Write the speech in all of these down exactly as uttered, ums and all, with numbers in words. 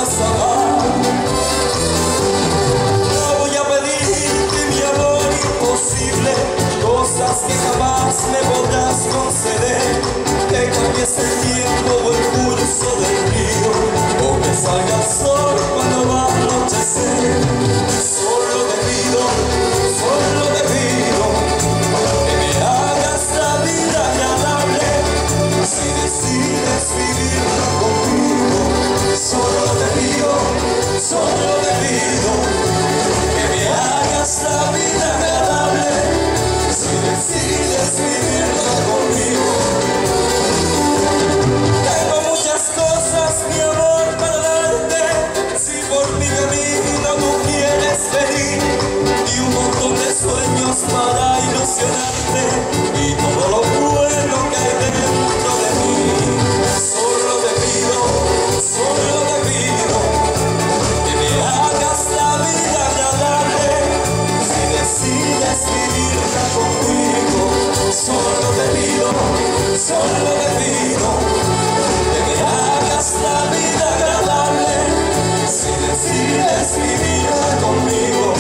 puedas amar. No voy a pedirte mi amor imposible, cosas que jamás me podrás conceder, que cambies el tiempo o el curso del río, o que salga el sol cuando va a anochecer. Solo te pido, solo te pido que me hagas la vida agradable, si decides vivirla conmigo. Solo te pido, solo te pido que me hagas la vida agradable, si decides vivirla conmigo. Tengo muchas cosas, mi amor, para darte, si por mi camino tú quieres venir, y un montón de sueños para ilusionarte, y todo lo bueno que hay dentro de mí. Solo te pido, solo te pido que me hagas la vida agradable, si decides vivirla conmigo. Solo te pido, solo te pido que me hagas la vida agradable, si decides vivirla conmigo.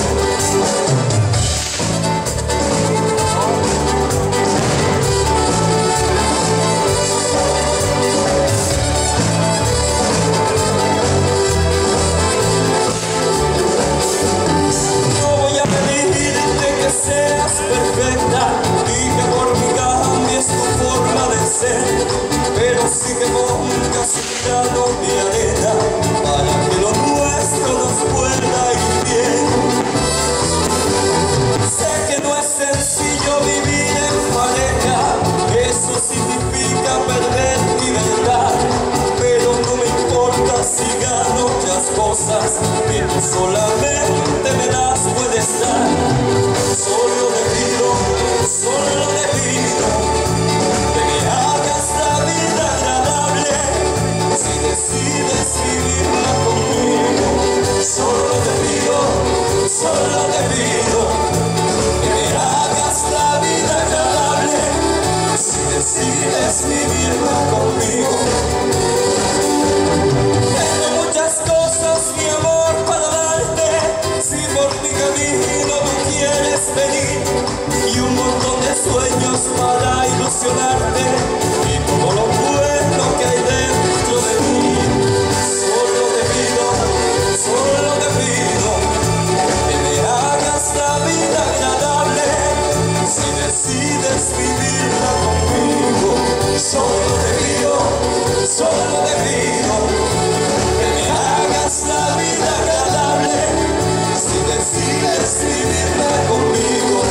No voy a pedirte que seas perfecta y que por mí cambies tu forma de ser, pero sí que pongas un grano de arena para que lo nuestro nos pueda ir bien. Sé que no es sencillo vivir en pareja, eso significa perder libertad, pero no me importa si gano otras cosas que tú solamente me las puedes dar. Solo te pido, solo te pido que me hagas la vida agradable, si decides vivirla conmigo. Solo te pido, solo te pido que me hagas la vida agradable, si decides vivirla conmigo. Tengo muchas cosas, mi amor, para darte, si por mi camino tú quieres venir, y un montón de sueños para ilusionarte, y todo lo bueno que hay dentro de mí. Solo te pido, solo te pido que me hagas la vida agradable, si decides vivirla conmigo. Solo te pido, solo te pido que me hagas la vida agradable, si decides vivirla conmigo.